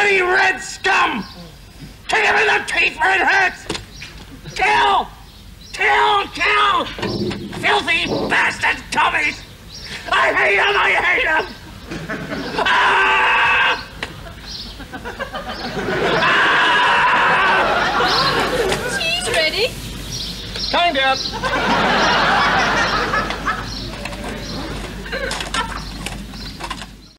bloody red scum! Kick him in the teeth where it hurts! Kill! Kill! Kill! Filthy bastard Tommies! I hate him! I hate him! Ah! Cheese ready? Kind of.